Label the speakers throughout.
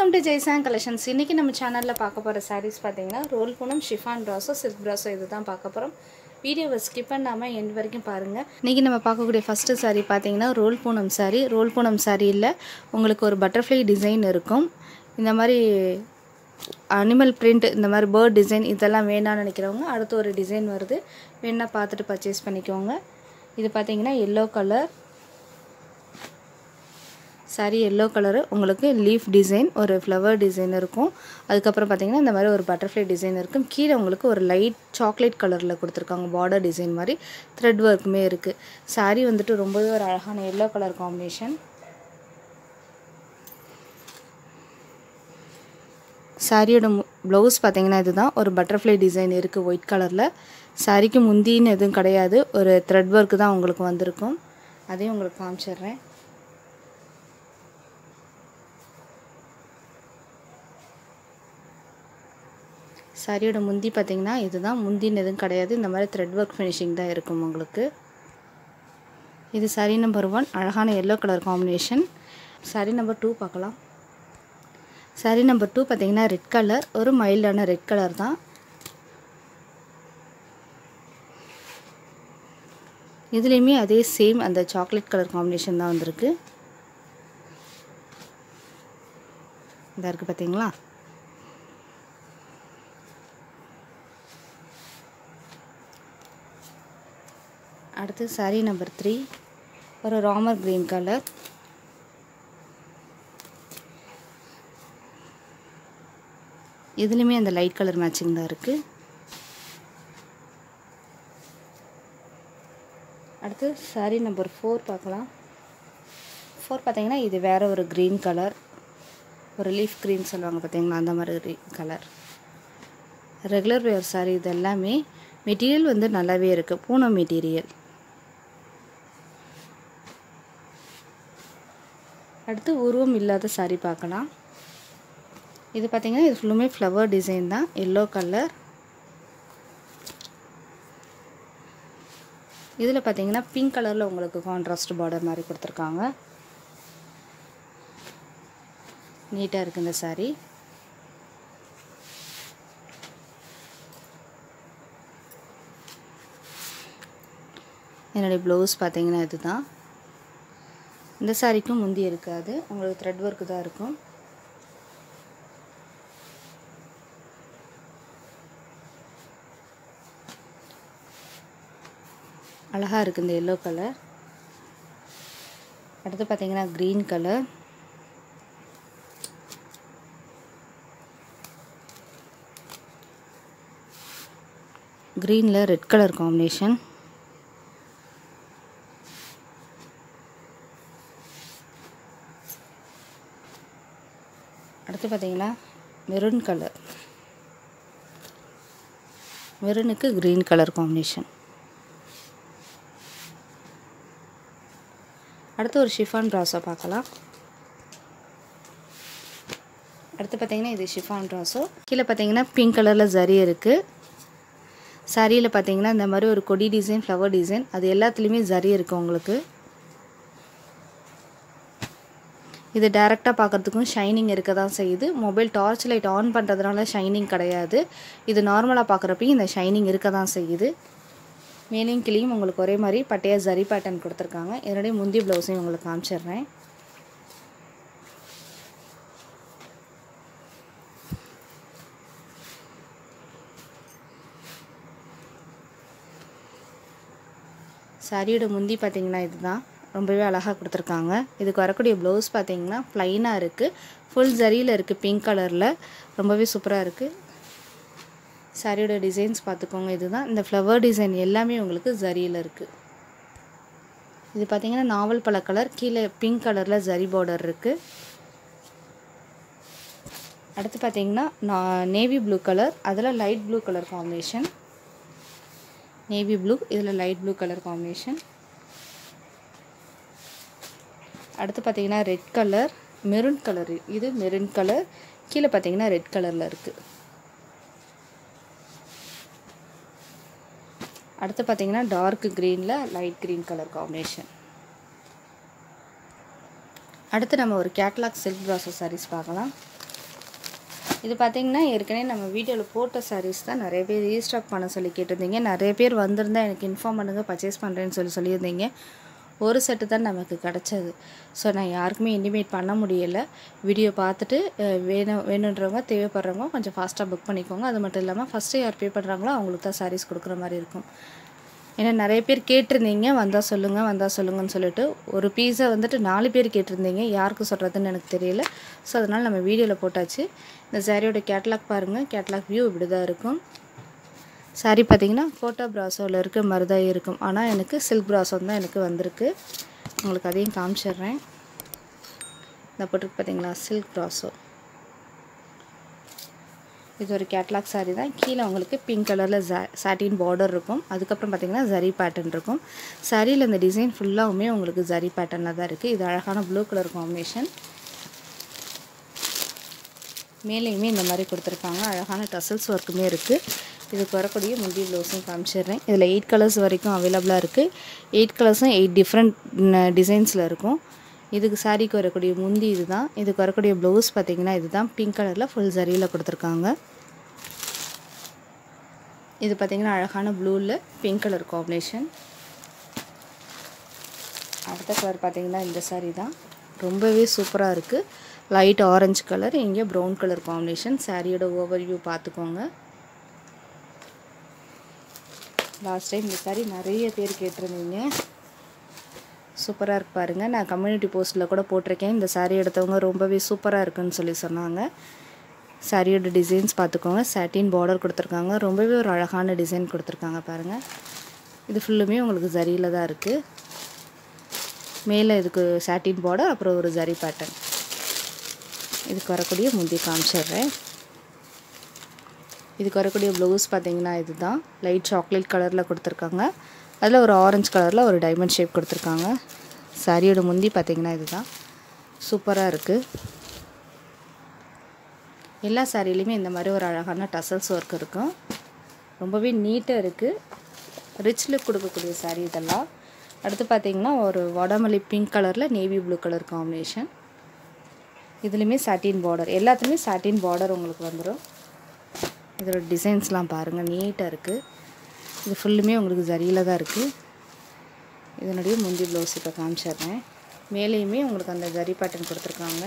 Speaker 1: Welcome to ஜெய்சாங் collections. இன்றைக்கி நம்ம சேனலில் பார்க்க போகிற சாரீஸ் பார்த்தீங்கன்னா roll Poonam chiffon brasso silk brasso இது தான் பார்க்க போகிறோம். வீடியோவை ஸ்கிப் பண்ணாமல் எண்ட் வரைக்கும் பாருங்கள். இன்றைக்கி நம்ம பார்க்கக்கூடிய ஃபஸ்ட்டு சாரீ பார்த்தீங்கன்னா roll Poonam sari. Roll Poonam சாரியில் உங்களுக்கு ஒரு பட்டர்ஃப்ளை டிசைன் இருக்கும். இந்த மாதிரி அனிமல் பிரிண்ட், இந்த மாதிரி பேர்ட் டிசைன் இதெல்லாம் வேணான்னு நினைக்கிறவங்க அடுத்து ஒரு டிசைன் வருது, வேணால் பார்த்துட்டு பர்ச்சேஸ் பண்ணிக்கோங்க. இது பார்த்தீங்கன்னா yellow colour sari, yellow colour உங்களுக்கு லீஃப் டிசைன், ஒரு ஃப்ளவர் டிசைன் இருக்கும். அதுக்கப்புறம் பார்த்திங்கன்னா இந்த மாதிரி ஒரு பட்டர்ஃப்ளை டிசைன் இருக்கும். கீழே உங்களுக்கு ஒரு லைட் சாக்லேட் கலரில் கொடுத்துருக்காங்க, பார்டர் டிசைன் மாதிரி த்ரெட் ஒர்க்குமே இருக்குது. சாரி வந்துட்டு ரொம்பவே ஒரு அழகான எல்லோ கலர் காம்பினேஷன். சாரியோட ப்ளவுஸ் பார்த்திங்கன்னா இதுதான், ஒரு பட்டர்ஃப்ளை டிசைன் இருக்குது ஒயிட் கலரில். சாரிக்கு முந்தின்னு எதுவும் கிடையாது, ஒரு த்ரெட் ஒர்க்கு தான் உங்களுக்கு வந்திருக்கும். அதையும் உங்களுக்கு காமிச்சிடுறேன். சாரியோட முந்தி பார்த்திங்கன்னா இதுதான், முந்தின்னு எதுவும் கிடையாது, இந்த மாதிரி த்ரெட் ஒர்க் ஃபினிஷிங் தான் இருக்கும் உங்களுக்கு. இது சாரி நம்பர் 1, அழகான yellow colour combination. Sari number 2 பார்க்கலாம். சாரி நம்பர் 2 பார்த்திங்கன்னா ரெட் கலர், ஒரு மைல்டான ரெட் கலர் தான். இதுலேயுமே அதே சேம் அந்த சாக்லேட் கலர் காம்பினேஷன் தான் வந்திருக்கு. இதாக இருக்குது பார்த்தீங்களா. அடுத்து சாரி நம்பர் 3, ஒரு ராமர் கிரீன் கலர். இதுலேயுமே அந்த லைட் கலர் மேட்சிங் தான் இருக்குது. அடுத்து சாரி நம்பர் 4 பார்க்கலாம். 4 பார்த்தீங்கன்னா இது வேறு ஒரு க்ரீன் கலர், ஒரு லீஃப் க்ரீன் சொல்லுவாங்க பார்த்தீங்களா, அந்த மாதிரி கலர். ரெகுலர் வேர் சாரி. இது எல்லாமே மெட்டீரியல் வந்து நல்லாவே இருக்குது, பூனம் மெட்டீரியல். அடுத்து உருவம் இல்லாத சாரி பார்க்கலாம். இது பார்த்திங்கன்னா இது ஃபுல்லுமே ஃப்ளவர் டிசைன் தான், எல்லோ கலர். இதில் பார்த்திங்கன்னா பிங்க் கலரில் உங்களுக்கு கான்ட்ராஸ்ட் பார்டர் மாதிரி கொடுத்துருக்காங்க. நீட்டாக இருக்குது இந்த சாரி. என்னுடைய ப்ளவுஸ் பார்த்திங்கன்னா இதுதான். இந்த சாரிக்கும் முந்தி இருக்காது, உங்களுக்கு த்ரெட் ஒர்க்கு தான் இருக்கும். அழகாக இருக்குது இந்த எல்லோ கலர். அடுத்து பார்த்திங்கன்னா க்ரீன் கலர். க்ரீனில் ரெட் கலர் காம்பினேஷன். அடுத்து பார்த்திங்கன்னா மெரூன் கலர், மெரூனுக்கு க்ரீன் கலர் காம்பினேஷன். அடுத்து ஒரு ஷிஃபான் ப்ராஸோ பார்க்கலாம். அடுத்து பார்த்திங்கன்னா இது ஷிஃபான் ப்ராஸோ. கீழே பார்த்திங்கன்னா பிங்க் கலரில் ஜரி இருக்குது. சாரியில் பார்த்திங்கன்னா இந்த மாதிரி ஒரு கொடி டிசைன், ஃப்ளவர் டிசைன், அது எல்லாத்துலேயுமே ஜரி இருக்குது உங்களுக்கு. இது டைரெக்டாக பார்க்குறதுக்கும் ஷைனிங் இருக்க தான் செய்யுது. மொபைல் டார்ச் லைட் ஆன் பண்ணுறதுனால ஷைனிங் கிடையாது, இது நார்மலாக பார்க்குறப்பையும் இந்த ஷைனிங் இருக்க தான் செய்யுது. மேலேயும் கிளியும் உங்களுக்கு ஒரே மாதிரி பட்டையாக ஜரி பேட்டர்ன் கொடுத்துருக்காங்க. என்னுடைய முந்தி ப்ளவுஸையும் உங்களுக்கு காமிச்சிடுறேன். சாரியோட முந்தி பார்த்திங்கன்னா இதுதான், ரொம்பவே அழகாக கொடுத்துருக்காங்க. இதுக்கு வரக்கூடிய ப்ளவுஸ் பார்த்திங்கன்னா ப்ளைனாக இருக்குது, ஃபுல் ஜரியில் இருக்குது, பிங்க் கலரில், ரொம்பவே சூப்பராக இருக்குது. சாரியோட டிசைன்ஸ் பார்த்துக்கோங்க, இதுதான். இந்த ஃப்ளவர் டிசைன் எல்லாமே உங்களுக்கு ஜரியில் இருக்குது. இது பார்த்திங்கன்னா நாவல் பழ கலர், கீழே பிங்க் கலரில் ஜரி பார்டர் இருக்குது. அடுத்து பார்த்திங்கன்னா நேவி ப்ளூ கலர், அதில் light blue colour combination. Navy blue, இதில் லைட் ப்ளூ கலர் காம்பினேஷன். அடுத்து பார்த்திங்கன்னா ரெட் கலர், மெரூன் கலர், இது மெரூன் கலர், கீழே பார்த்திங்கன்னா ரெட் கலரில் இருக்குது. அடுத்து பார்த்திங்கன்னா டார்க் க்ரீனில் லைட் க்ரீன் கலர் காம்பினேஷன். அடுத்து நம்ம ஒரு கேட்லாக் சில்க் ப்ராஸோ சாரீஸ் பார்க்கலாம். இது பார்த்திங்கன்னா ஏற்கனவே நம்ம வீடியோவில் போட்ட சாரீஸ் தான் நிறைய பேர் ரீஸ்டாக் பண்ண சொல்லி கேட்டிருந்தீங்க. நிறைய பேர் வந்திருந்தால் எனக்கு இன்ஃபார்ம் பண்ணுங்கள், பர்ச்சேஸ் பண்ணுறேன்னு சொல்லியிருந்தீங்க. ஒரு செட்டு தான் நமக்கு கிடச்சது. ஸோ நான் யாருக்குமே இன்டிமேட் பண்ண முடியலை. வீடியோ பார்த்துட்டு வேணுன்றவங்க தேவைப்படுறவங்க கொஞ்சம் ஃபாஸ்ட்டாக புக் பண்ணிக்கோங்க. அது மட்டும் இல்லாமல் ஃபஸ்ட்டு யார் பே பண்ணுறாங்களோ அவங்களுக்கு தான் சாரீஸ் கொடுக்குற மாதிரி இருக்கும். ஏன்னா நிறைய பேர் கேட்டிருந்தீங்க, வந்தால் சொல்லுங்கன்னு சொல்லிட்டு ஒரு பீஸை வந்துட்டு 4 பேர் கேட்டிருந்தீங்க. யாருக்கு சொல்கிறதுன்னு எனக்கு தெரியல. ஸோ அதனால் நம்ம வீடியோவில் போட்டாச்சு. இந்த சாரியோட கேட்லாக் பாருங்கள். கேட்லாக் வியூ இப்படி தான் இருக்கும். சாரி பார்த்திங்கன்னா கோட்டா பிராசோவில் இருக்க மாதிரி தான் இருக்கும். ஆனால் எனக்கு சில்க் பிராசோ தான் எனக்கு வந்திருக்கு. உங்களுக்கு அதையும் காமிச்சிடுறேன். இந்த போட்டுருக்கு பார்த்திங்களா, சில்க் பிராசோ. இது ஒரு கேட்லாக் சாரீ தான். கீழே உங்களுக்கு பிங்க் கலரில் சாட்டின் பார்டர் இருக்கும். அதுக்கப்புறம் பார்த்திங்கன்னா ஜரி பேட்டர்ன் இருக்கும். சாரியில் இந்த டிசைன் ஃபுல்லாகவுமே உங்களுக்கு ஜரி பேட்டர்னில் தான் இருக்குது. இது அழகான ப்ளூ கலர் காம்பினேஷன். மேலேயுமே இந்த மாதிரி கொடுத்துருக்காங்க. அழகான டசல்ஸ் ஒர்க்குமே இருக்குது. இதுக்கு வரக்கூடிய முந்தி ப்ளவுஸும் காமிச்சிடுறேன். இதில் 8 கலர்ஸ் வரைக்கும் அவைலபிளாக இருக்குது. 8 கலர்ஸும் 8 டிஃப்ரெண்ட் டிசைன்ஸில் இருக்கும். இதுக்கு சாரீக்கு வரக்கூடிய முந்தி இது தான். இதுக்கு வரக்கூடிய ப்ளவுஸ் பார்த்திங்கன்னா இது தான். பிங்க் கலரில் ஃபுல் ஜரியில் கொடுத்துருக்காங்க. இது பார்த்திங்கன்னா அழகான ப்ளூவில் பிங்க் கலர் காம்பினேஷன். அடுத்த கலர் பார்த்திங்கன்னா இந்த சாரீ தான். ரொம்பவே சூப்பராக இருக்குது. லைட் ஆரஞ்சு கலர், இங்கே ப்ரௌன் கலர் காம்பினேஷன். சாரியோட ஓவர்வியூ பார்த்துக்கோங்க. லாஸ்ட் டைம் இந்த சாரீ நிறைய பேர் கேட்டிருந்தீங்க. சூப்பராக இருக்கு பாருங்கள். நான் கம்யூனிட்டி போஸ்ட்டில் கூட போட்டிருக்கேன். இந்த சாரீ எடுத்தவங்க ரொம்பவே சூப்பராக இருக்குன்னு சொல்லி சொன்னாங்க. சாரியோட டிசைன்ஸ் பார்த்துக்கோங்க. சாட்டின் பார்டர் கொடுத்துருக்காங்க. ரொம்பவே ஒரு அழகான டிசைன் கொடுத்துருக்காங்க பாருங்கள். இது ஃபுல்லுமே உங்களுக்கு ஜரியில் தான் இருக்குது. மேலே இதுக்கு சாட்டின் பார்டர், அப்புறம் ஒரு ஜரி பேட்டர்ன். இதுக்கு வரக்கூடிய முந்தி காமிச்சிடுறேன். இதுக்கு வரக்கூடிய ப்ளவுஸ் பார்த்திங்கன்னா இது தான். லைட் சாக்லேட் கலரில் கொடுத்துருக்காங்க. அதில் ஒரு ஆரஞ்சு கலரில் ஒரு டைமண்ட் ஷேப் கொடுத்துருக்காங்க. சாரியோட முந்தி பார்த்திங்கன்னா இது தான். சூப்பராக இருக்குது. எல்லா சாரிலையுமே இந்த மாதிரி ஒரு அழகான டசல்ஸ் ஒர்க் இருக்கும். ரொம்பவே நீட்டாக இருக்குது. ரிச் லுக் கொடுக்கக்கூடிய சாரீ இதெல்லாம். அடுத்து பார்த்திங்கன்னா ஒரு வடமல்லி பிங்க் கலரில் நேவி ப்ளூ கலர் காம்பினேஷன். இதுலேயுமே சாட்டின் பார்டர், எல்லாத்துலேயுமே சாட்டின் பார்டர் உங்களுக்கு வந்துடும். இதோட டிசைன்ஸ்லாம் பாருங்கள், நீட்டாக இருக்குது. இது ஃபுல்லுமே உங்களுக்கு ஜரியில் தான் இருக்குது. இதனுடைய முந்தி ப்ளவுஸ் இப்போ காமிச்சிடுறேன். மேலேயுமே உங்களுக்கு அந்த ஜரி பேட்டர்ன் கொடுத்துருக்காங்க.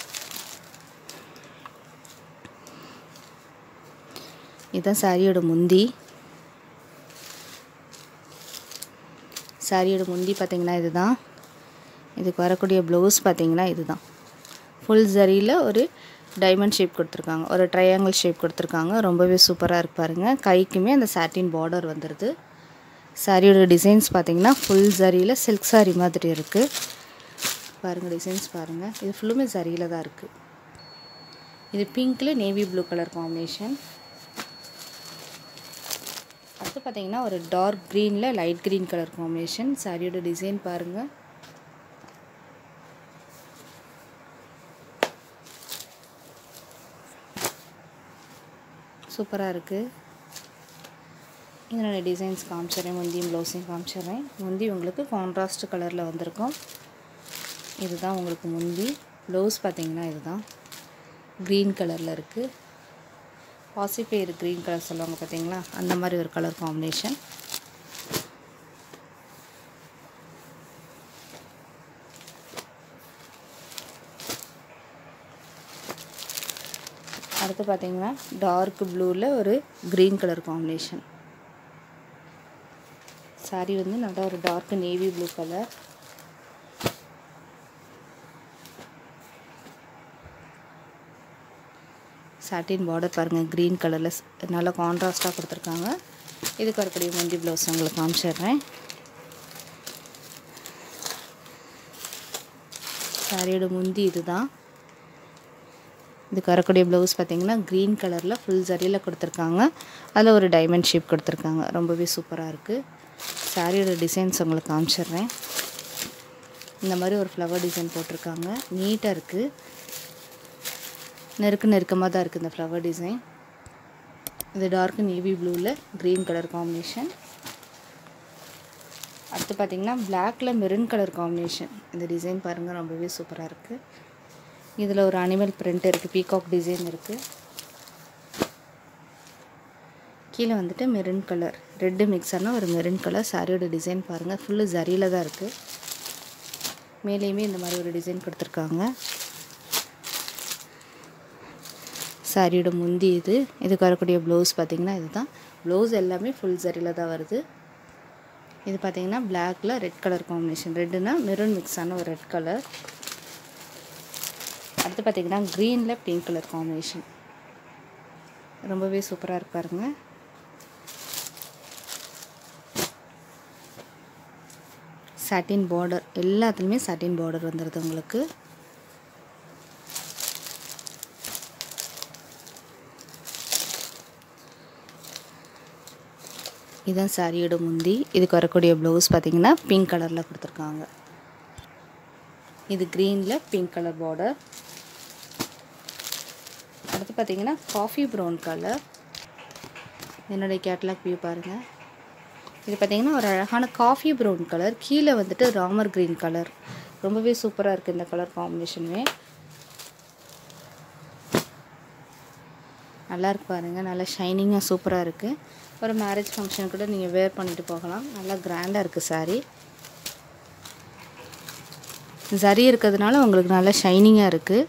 Speaker 1: இதுதான் சாரியோட முந்தி. சாரியோட முந்தி பார்த்திங்கன்னா இது தான். இதுக்கு வரக்கூடிய ப்ளவுஸ் பார்த்திங்கன்னா இது தான். ஃபுல் ஜரியில் ஒரு டைமண்ட் ஷேப் கொடுத்துருக்காங்க, ஒரு ட்ரையாங்கிள் ஷேப் கொடுத்துருக்காங்க. ரொம்பவே சூப்பராக இருக்கு பாருங்கள். கைக்குமே அந்த சாட்டின் பார்டர் வந்துடுது. சாரியோட டிசைன்ஸ் பார்த்திங்கன்னா ஃபுல் ஜரியில் சில்க் சாரி மாதிரி இருக்குது பாருங்கள். டிசைன்ஸ் பாருங்கள். இது ஃபுல்லுமே ஜரியில் தான் இருக்குது. இது பிங்க்கில் நேவி ப்ளூ கலர் காம்பினேஷன். அடுத்து பார்த்திங்கன்னா ஒரு டார்க் க்ரீனில் லைட் க்ரீன் கலர் காம்பினேஷன். சாரியோட டிசைன் பாருங்கள். சூப்பராக இருக்குது. இதனோட டிசைன்ஸ் காமிச்சிடுறேன். முந்தியும் ப்ளவுஸையும் காமிச்சிடுறேன். முந்தி உங்களுக்கு கான்ட்ராஸ்ட் கலரில் வந்திருக்கும். இதுதான் உங்களுக்கு முந்தி. ப்ளவுஸ் பார்த்திங்கன்னா இதுதான். க்ரீன் கலரில் இருக்குது. பாசிப்பயிறு க்ரீன் கலர் சொல்லுவாங்க பார்த்திங்களா, அந்த மாதிரி ஒரு கலர் காம்பினேஷன். அடுத்து பார்த்திங்கன்னா டார்க் ப்ளூவில் ஒரு க்ரீன் கலர் காம்பினேஷன். சாரி வந்து நல்லா ஒரு dark navy blue colour. Satin border பாருங்கள், க்ரீன் கலரில் நல்லா கான்ட்ராஸ்ட்டாக கொடுத்துருக்காங்க. இதுக்கு வரக்கூடிய முந்தி ப்ளவுஸ் உங்களுக்கு காமிச்சிடுறேன். சாரியோட முந்தி இது தான். இதுக்கு வரக்கூடிய ப்ளவுஸ் பார்த்திங்கன்னா க்ரீன் கலரில் ஃபுல் ஜரியில் கொடுத்துருக்காங்க. அதில் ஒரு டைமண்ட் ஷேப் கொடுத்துருக்காங்க. ரொம்பவே சூப்பராக இருக்குது. சாரியோட டிசைன்ஸ் உங்களுக்கு காமிச்சிடுறேன். இந்த மாதிரி ஒரு ஃப்ளவர் டிசைன் போட்டிருக்காங்க. நீட்டாக இருக்குது. நெருக்கமாக தான் இருக்குது இந்த ஃப்ளவர் டிசைன். இது டார்க் நேவி ப்ளூவில் க்ரீன் கலர் காம்பினேஷன். அடுத்து பார்த்திங்கன்னா பிளாக்ல மெரூன் கலர் காம்பினேஷன். இந்த டிசைன் பாருங்கள், ரொம்பவே சூப்பராக இருக்குது. இதில் ஒரு அனிமல் பிரிண்ட் இருக்குது, பீகாக் டிசைன் இருக்குது. கீழே வந்துட்டு மெரூன் கலர் ரெட்டு மிக்ஸான ஒரு மெரூன் கலர் சாரியோட டிசைன் பாருங்கள். ஃபுல்லு ஜரியில் தான் இருக்குது. மேலேயுமே இந்த மாதிரி ஒரு டிசைன் கொடுத்துருக்காங்க. சாரியோட முந்தி இதுக்கு வரக்கூடிய ப்ளவுஸ் பார்த்திங்கன்னா இதுதான். ப்ளவுஸ் எல்லாமே ஃபுல் ஜரியில் தான் வருது. இது பார்த்திங்கன்னா பிளாக்ல ரெட் கலர் காம்பினேஷன். ரெட்டுனா மெரூன் மிக்ஸான ஒரு ரெட் கலர். அடுத்து பார்த்திங்கன்னா க்ரீனில் பிங்க் கலர் காம்பினேஷன். ரொம்பவே சூப்பராக இருப்பாருங்க. சாட்டின் பார்டர், எல்லாத்துலேயுமே சாட்டின் பார்டர் வந்துடுது உங்களுக்கு. இதுதான் சாரியோட முந்தி. இதுக்கு வரக்கூடிய ப்ளவுஸ் பார்த்திங்கன்னா பிங்க் கலரில் கொடுத்துருக்காங்க. இது க்ரீனில் பிங்க் கலர் பார்டர். அடுத்து பார்த்திங்கன்னா காஃபி ப்ரௌன் கலர். என்னுடைய கேட்லாக் வியூ பாருங்கள். இது பார்த்திங்கன்னா ஒரு அழகான காஃபி ப்ரௌன் கலர். கீழே வந்துட்டு ராமர் க்ரீன் கலர். ரொம்பவே சூப்பராக இருக்குது இந்த கலர் காம்பினேஷனுமே. நல்லா இருக்கு பாருங்கள். நல்லா ஷைனிங்காக சூப்பராக இருக்குது. ஒரு மேரேஜ் ஃபங்க்ஷன் கூட நீங்கள் வேர் பண்ணிட்டு போகலாம். நல்லா கிராண்டாக இருக்குது சாரீ. சரி இருக்கிறதுனால உங்களுக்கு நல்லா ஷைனிங்காக இருக்குது.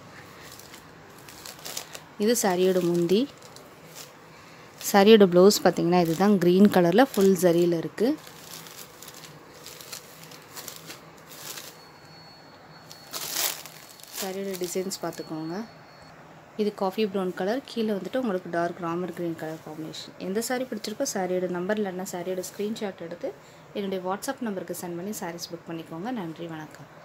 Speaker 1: இது சாரியோட முந்தி. சாரியோட ப்ளவுஸ் பார்த்திங்கன்னா இதுதான். க்ரீன் கலரில் ஃபுல் ஜரியில் இருக்குது. சாரியோட டிசைன்ஸ் பார்த்துக்கோங்க. இது காஃபி ப்ரௌன் கலர். கீழே வந்துட்டு உங்களுக்கு dark Ramar green colour combination. எந்த சாரீ பிடிச்சிருக்கோ சாரியோட நம்பர் இல்லைன்னா சாரியோட ஸ்க்ரீன்ஷாட் எடுத்து என்னுடைய வாட்ஸ்அப் நம்பருக்கு சென்ட் பண்ணி சாரீஸ் புக் பண்ணிக்கோங்க. நன்றி, வணக்கம்.